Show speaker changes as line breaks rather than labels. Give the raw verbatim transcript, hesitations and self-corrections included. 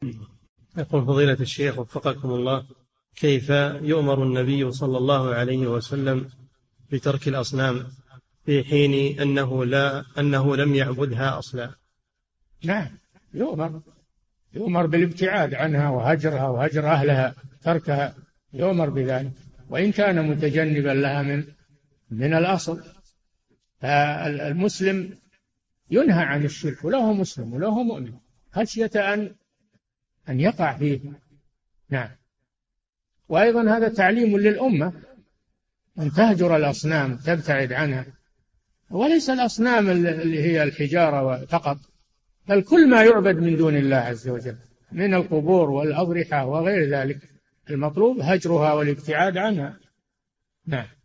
يقول فضيلة الشيخ وفقكم الله: كيف يؤمر النبي صلى الله عليه وسلم بترك الأصنام في حين أنه لا أنه لم يعبدها أصلا؟
نعم، يؤمر يؤمر بالابتعاد عنها وهجرها وهجر أهلها، تركها يؤمر بذلك وإن كان متجنبا لها من من الأصل. فالمسلم ينهى عن الشرك، وله مسلم وله مؤمن، خشية أن أن يقع فيه. نعم. وأيضا هذا تعليم للأمة أن تهجر الأصنام، تبتعد عنها، وليس الأصنام اللي هي الحجارة فقط، بل كل ما يعبد من دون الله عز وجل من القبور والأضرحة وغير ذلك، المطلوب هجرها والابتعاد عنها. نعم.